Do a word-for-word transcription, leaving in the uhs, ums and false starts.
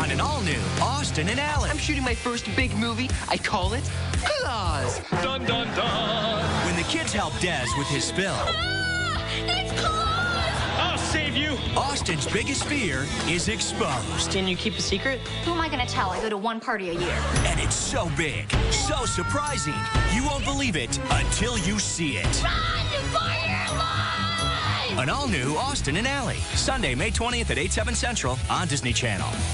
on an all-new Austin and Ally. I'm shooting my first big movie. I call it Claws. Dun, dun, dun. When the kids help Des with his spill. Ah, it's Claws! I'll save you. Austin's biggest fear is exposed. Can you keep a secret? Who am I going to tell? I go to one party a year. And it's so big, so surprising, you won't believe it until you see it. Run for your life! An all-new Austin and Ally. Sunday, May twentieth at eight, seven Central on Disney Channel.